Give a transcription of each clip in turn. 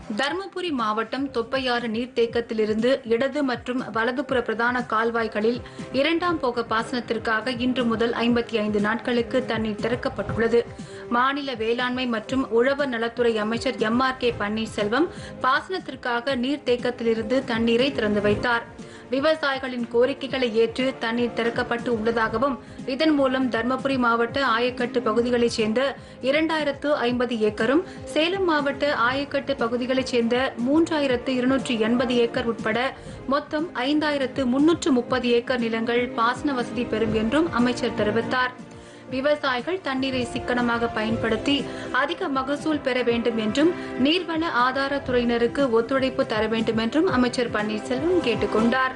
தருமபுரி மாவட்டம் தொப்பையாறு நீர்த்தேக்கத்திலிருந்து இடது மற்றும் வலதுபுற பிரதான கால்வாய்களில் இரண்டாம் போக பாசனத்திற்காக இன்று முதல் 55 நாட்களுக்கு தண்ணீர் திறக்கப்பட்டுள்ளது. மாநில வேளாண்மை மற்றும் உழவர் நலத்துறை அமைச்சர் MRK பன்னீர்செல்வம் பாசனத்திற்காக நீர்த்தேக்கத்திலிருந்து தண்ணீரை திறந்து வைத்தார். விவசாயிகளின் கோரிக்கைகளை ஏற்று தண்ணீர் திறக்கப்பட்டு உள்ளதாகவும் இதன் மூலம் தருமபுரி மாவட்ட ஆயக்கட்டு பகுதிகளைச் சேர்ந்த 2050 ஏக்கரும், சேலம் மாவட்ட ஆயக்கட்டு பகுதிகளைச் சேர்ந்த 3280 ஏக்கர் உட்பட மொத்தம் 5330 ஏக்கர் நிலங்கள் பாசன வசதி பெறும் என்றும் அமைச்சர் தெரிவித்தார். விவசாயிகள் தண்ணீரை சிக்கனமாக பயன்படுத்தி அதிக மகசூல் பெற வேண்டும் என்றும் நீர்வள ஆதாரத்துறையினருக்கு ஒத்துழைப்பு தர வேண்டும் என்றும் அமைச்சர் பன்னீர்செல்வம் கேட்டுக் கொண்டார்.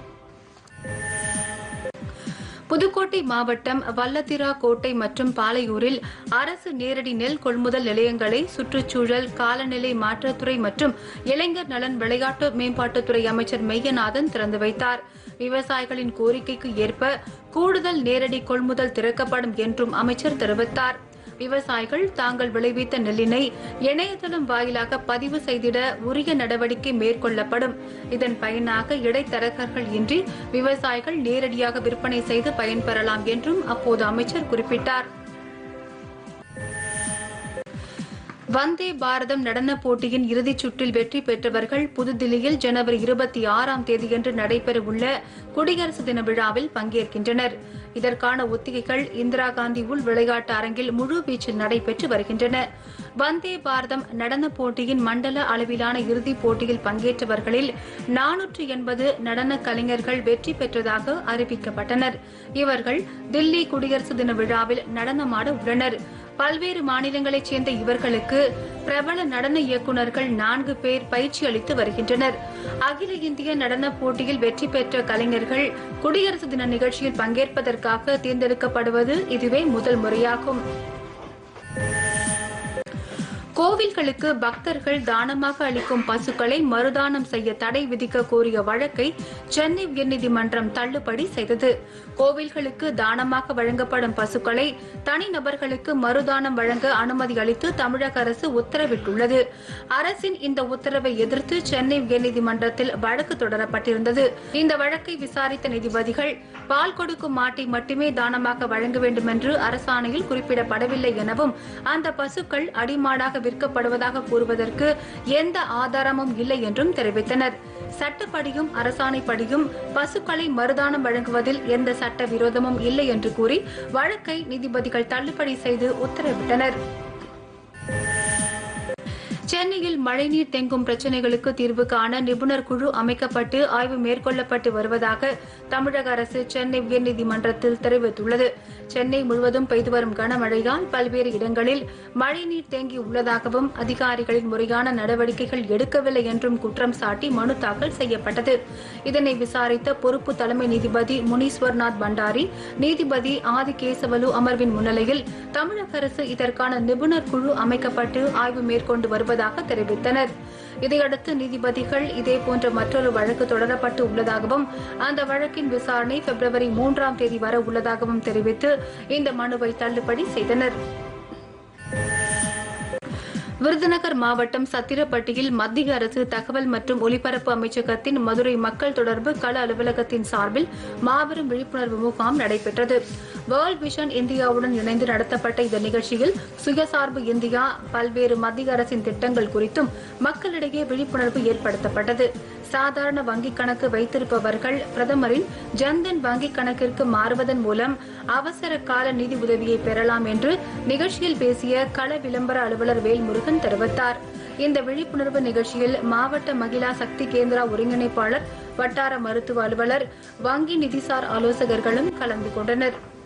புதுக்கோட்டை மாவட்டம் வல்லத்திரா கோட்டை மற்றும் பாலையூரில் அரசு நேரடி நெல் கொள்முதல் நிலையங்களை சுற்றுச்சூழல், காலநிலை மாற்றத்துறை மற்றும் இளைஞர் நலன் விளையாட்டு மேம்பாட்டுத்துறை அமைச்சர் மெய்யநாதன் திறந்து வைத்தார். விவசாயிகளின் கோரிக்கைக்கு ஏற்ப கூடுதல் நேரடி கொள்முதல் திறக்கப்படும் என்றும் அமைச்சர் தெரிவித்தார். விவசாயிகள் தாங்கள் விளைவித்த நெல்லினை இணையதளம் வாயிலாக பதிவு செய்திட உரிய நடவடிக்கை மேற்கொள்ளப்படும். இதன் பயனாக இடைத்தரகர்கள் இன்றி விவசாயிகள் நேரடியாக விற்பனை செய்து பயன்பெறலாம் என்றும் அப்போது அமைச்சர் குறிப்பிட்டார். வந்தே பாரதம் நடனப் போட்டியின் இறுதிச் சுற்றில் வெற்றி பெற்றவர்கள் புதுதில்லியில் ஜனவரி 26ஆம் தேதியன்று நடைபெறவுள்ள குடியரசு தின விழாவில் பங்கேற்கின்றனர். இதற்கான ஒத்திகைகள் இந்திரா காந்தி உள் விளையாட்டு அரங்கில் முழுவீச்சில் நடைபெற்று வருகின்றன. வந்தே பாரதம் நடனப் போட்டியின் மண்டல அளவிலான இறுதிப் போட்டியில் பங்கேற்றவர்களில் 480 நடன கலைஞர்கள் வெற்றி பெற்றதாக அறிவிக்கப்பட்டனர். இவர்கள் தில்லி குடியரசு தின விழாவில் நடனமாட உள்ளனர். பல்வேறு மாநிலங்களைச் சேர்ந்த இவர்களுக்கு பிரபல நடன இயக்குநர்கள் 4 பேர் பயிற்சி அளித்து வருகின்றனர். அகில இந்திய நடனப் போட்டியில் வெற்றி பெற்ற கலைஞர்கள் குடியரசு தின நிகழ்ச்சியில் பங்கேற்பதற்காக தேர்ந்தெடுக்கப்படுவது இதுவே முதல் முறையாகும். கோவில்களுக்கு பக்தர்கள் தானமாக அளிக்கும் பசுக்களை மறுதானம் செய்ய தடை விதிக்க கோரிய வழக்கை சென்னை உயர்நீதிமன்றம் தள்ளுபடி செய்தது. கோவில்களுக்கு தானமாக வழங்கப்படும் பசுக்களை தனிநபர்களுக்கு மறுதானம் வழங்க அனுமதி அளித்து தமிழக அரசு உத்தரவிட்டுள்ளது. அரசின் இந்த உத்தரவை எதிர்த்து சென்னை உயர்நீதிமன்றத்தில் வழக்கு தொடரப்பட்டிருந்தது. இந்த வழக்கை விசாரித்த நீதிபதிகள் பால் கொடுக்கும் மாட்டை மட்டுமே தானமாக வழங்க வேண்டும் என்று அரசாணையில் குறிப்பிடப்படவில்லை எனவும், அந்த பசுக்கள் அடிமாடாக விற்கப்படுவதாக கூறுவதற்கு எந்த ஆதாரமும் இல்லை என்றும் தெரிவித்தனர். சட்டப்படியும் அரசாணைப்படியும் பசுக்களை மறுதானம் வழங்குவதில் எந்த சட்ட விரோதமும் இல்லை என்று கூறி வழக்கை நீதிபதிகள் தள்ளுபடி செய்து உத்தரவிட்டனர். சென்னையில் மழைநீர் தேங்கும் பிரச்சினைகளுக்கு தீர்வு காண நிபுணர் குழு அமைக்கப்பட்டு ஆய்வு மேற்கொள்ளப்பட்டு வருவதாக தமிழக அரசு சென்னை உயர்நீதிமன்றத்தில் தெரிவித்துள்ளது. சென்னை முழுவதும் பெய்து வரும் கனமழையால் பல்வேறு இடங்களில் மழைநீர் தேங்கியுள்ளதாகவும், அதிகாரிகளின் முறையான நடவடிக்கைகள் எடுக்கவில்லை என்றும் குற்றம் சாட்டி மனு தாக்கல் செய்யப்பட்டது. இதனை விசாரித்த பொறுப்பு தலைமை நீதிபதி முனீஸ்வர்நாத் பண்டாரி, நீதிபதி ஆதிகேசவலு அமர்வின் முன்னிலையில் தமிழக அரசு இதற்கான நிபுணர் குழு அமைக்கப்பட்டு ஆய்வு மேற்கொண்டு வருவதாக தெரிவித்தனர். இதையடுத்து நீதிபதிகள் இதேபோன்ற மற்றொரு வழக்கு தொடரப்பட்டு உள்ளதாகவும், அந்த வழக்கின் விசாரணை பிப்ரவரி 3ஆம் தேதி வர உள்ளதாகவும் தெரிவித்து இந்த மனுவை தள்ளுபடி செய்தனர். விருதுநகர் மாவட்டம் சத்திரப்பட்டியில் மத்திய அரசு தகவல் மற்றும் ஒலிபரப்பு அமைச்சகத்தின் மதுரை மக்கள் தொடர்பு கள அலுவலகத்தின் சார்பில் மாபெரும் விழிப்புணர்வு முகாம் நடைபெற்றது. வேர்ல்ட் விஷன் இந்தியாவுடன் இணைந்து நடத்தப்பட்ட இந்த நிகழ்ச்சியில் சுயசார்பு இந்தியா, பல்வேறு மத்திய அரசின் திட்டங்கள் குறித்தும் மக்களிடையே விழிப்புணர்வு ஏற்படுத்தப்பட்டது. சாதாரண வங்கிக் கணக்கு வைத்திருப்பவர்கள் பிரதமரின் ஜன்தன் வங்கிக் கணக்கிற்கு மாறுவதன் மூலம் அவசர கால நிதி உதவியை பெறலாம் என்று நிகழ்ச்சியில் பேசிய கள விளம்பர அலுவலர் வேல்முருகன் தெரிவித்தார். இந்த விழிப்புணர்வு நிகழ்ச்சியில் மாவட்ட மகிழா சக்தி கேந்திரா ஒருங்கிணைப்பாளர், வட்டார மருத்துவ அலுவலர், வங்கி நிதிசார் ஆலோசகர்களும் கலந்து கொண்டனர்.